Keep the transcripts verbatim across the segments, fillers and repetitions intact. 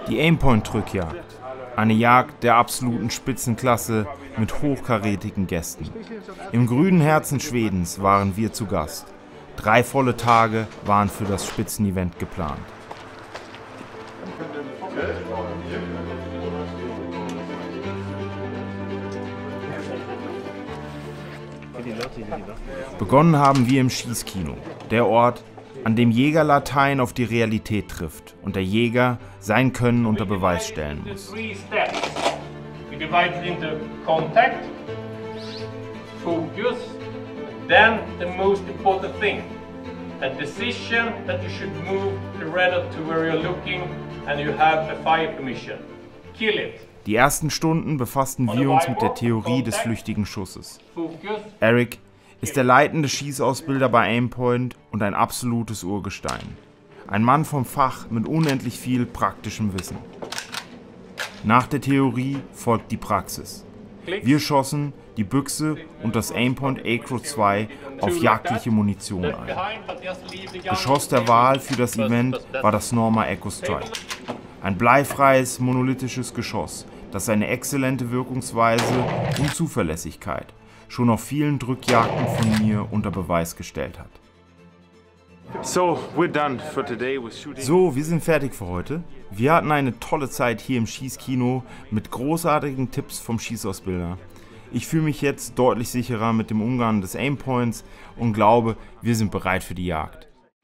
Die Aimpoint-Drückjagd. Eine Jagd der absoluten Spitzenklasse mit hochkarätigen Gästen. Im grünen Herzen Schwedens waren wir zu Gast. Drei volle Tage waren für das Spitzenevent geplant. Begonnen haben wir im Schießkino, der Ort, an dem Jägerlatein auf die Realität trifft und der Jäger sein Können unter Beweis stellen muss. Die ersten Stunden befassten wir uns mit der Theorie des flüchtigen Schusses. Eric ist der leitende Schießausbilder bei Aimpoint und ein absolutes Urgestein. Ein Mann vom Fach mit unendlich viel praktischem Wissen. Nach der Theorie folgt die Praxis. Wir schossen die Büchse und das Aimpoint Acro zwei auf jagdliche Munition ein. Geschoss der Wahl für das Event war das Norma Echo Strike. Ein bleifreies, monolithisches Geschoss, das seine exzellente Wirkungsweise und Zuverlässigkeit schon auf vielen Drückjagden von mir unter Beweis gestellt hat. So, we're done for today with shooting. So, wir sind fertig für heute. Wir hatten eine tolle Zeit hier im Schießkino mit großartigen Tipps vom Schießausbilder. Ich fühle mich jetzt deutlich sicherer mit dem Umgang des Aimpoints und glaube, wir sind bereit für die Jagd.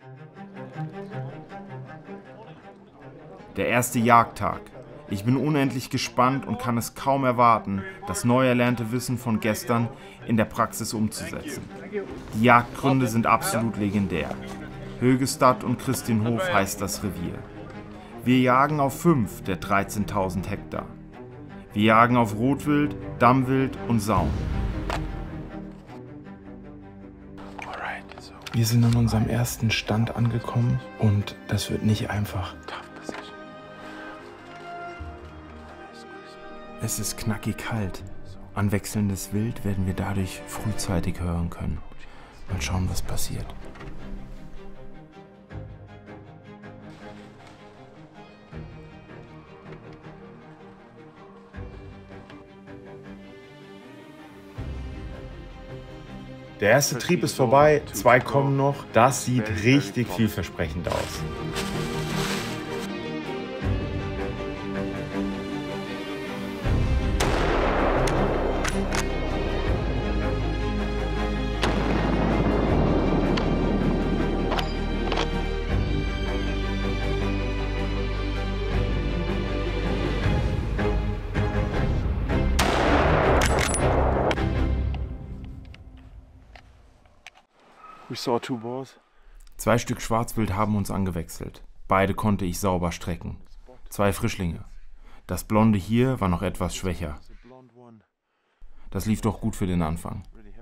Der erste Jagdtag. Ich bin unendlich gespannt und kann es kaum erwarten, das neu erlernte Wissen von gestern in der Praxis umzusetzen. Die Jagdgründe sind absolut legendär. Högestad und Christienhof heißt das Revier. Wir jagen auf fünf der dreizehntausend Hektar. Wir jagen auf Rotwild, Dammwild und Saum. Wir sind an unserem ersten Stand angekommen und das wird nicht einfach. Es ist knackig kalt. An wechselndes Wild werden wir dadurch frühzeitig hören können. Mal schauen, was passiert. Der erste Trieb ist vorbei, zwei kommen noch. Das sieht richtig vielversprechend aus. We saw two boars. Zwei Stück Schwarzwild haben uns angewechselt. Beide konnte ich sauber strecken. Zwei Frischlinge. Das Blonde hier war noch etwas schwächer. Das lief doch gut für den Anfang.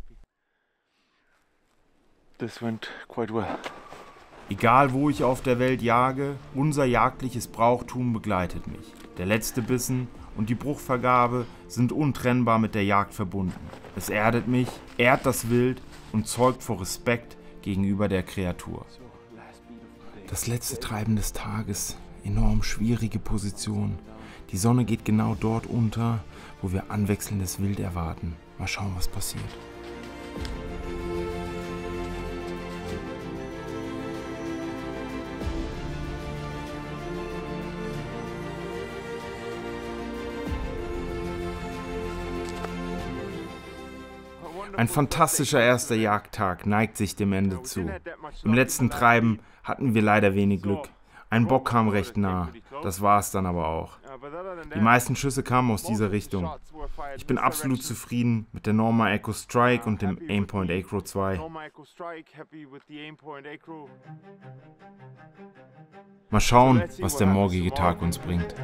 This went quite well. Egal wo ich auf der Welt jage, unser jagdliches Brauchtum begleitet mich. Der letzte Bissen und die Bruchvergabe sind untrennbar mit der Jagd verbunden. Es erdet mich, ehrt das Wild und zeugt vor Respekt gegenüber der Kreatur. Das letzte Treiben des Tages, enorm schwierige Position. Die Sonne geht genau dort unter, wo wir anwechselndes Wild erwarten. Mal schauen, was passiert. Ein fantastischer erster Jagdtag neigt sich dem Ende zu. Im letzten Treiben hatten wir leider wenig Glück. Ein Bock kam recht nah, das war es dann aber auch. Die meisten Schüsse kamen aus dieser Richtung. Ich bin absolut zufrieden mit der Norma Echo Strike und dem Aimpoint Acro zwei. Mal schauen, was der morgige Tag uns bringt.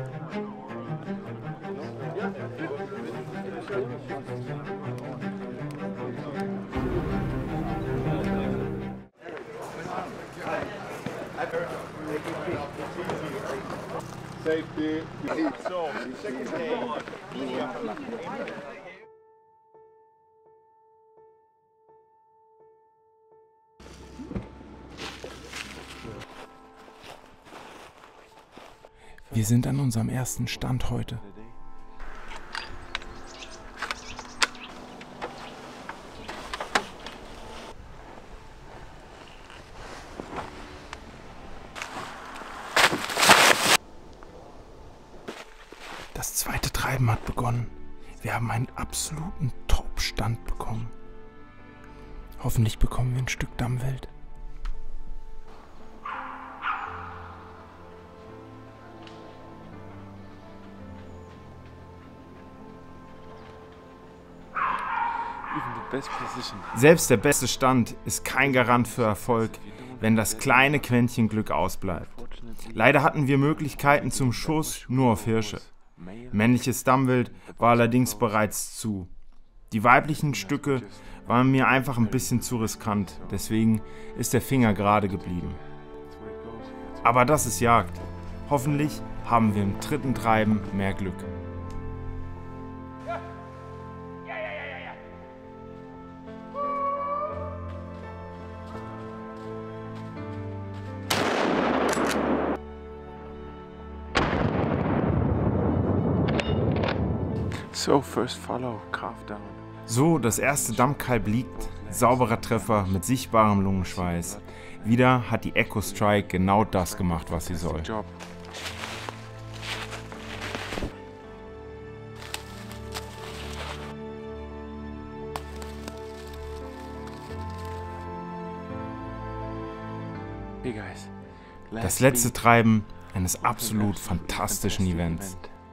Safety. So, second day. Wir sind an unserem ersten Stand heute. Das zweite Treiben hat begonnen. Wir haben einen absoluten Top-Stand bekommen. Hoffentlich bekommen wir ein Stück Dammwild. Selbst der beste Stand ist kein Garant für Erfolg, wenn das kleine Quäntchen Glück ausbleibt. Leider hatten wir Möglichkeiten zum Schuss nur auf Hirsche. Männliches Dammwild war allerdings bereits zu. Die weiblichen Stücke waren mir einfach ein bisschen zu riskant, deswegen ist der Finger gerade geblieben. Aber das ist Jagd. Hoffentlich haben wir im dritten Treiben mehr Glück. So, first follow, calf down. So, das erste Dammkalb liegt. Sauberer Treffer mit sichtbarem Lungenschweiß. Wieder hat die Echo Strike genau das gemacht, was sie soll. Das letzte Treiben eines absolut fantastischen Events.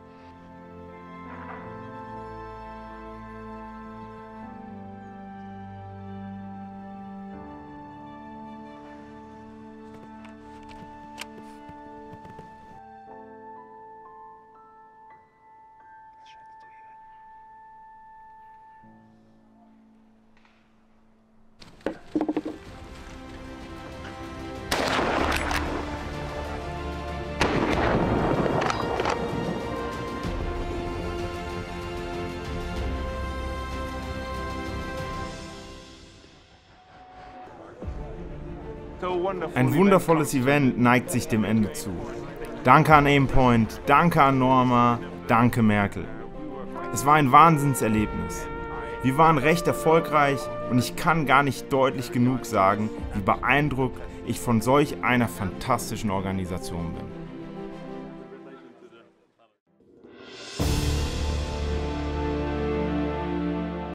Ein wundervolles Event neigt sich dem Ende zu. Danke an Aimpoint, danke an Norma, danke Merkel. Es war ein Wahnsinnserlebnis. Wir waren recht erfolgreich und ich kann gar nicht deutlich genug sagen, wie beeindruckt ich von solch einer fantastischen Organisation bin.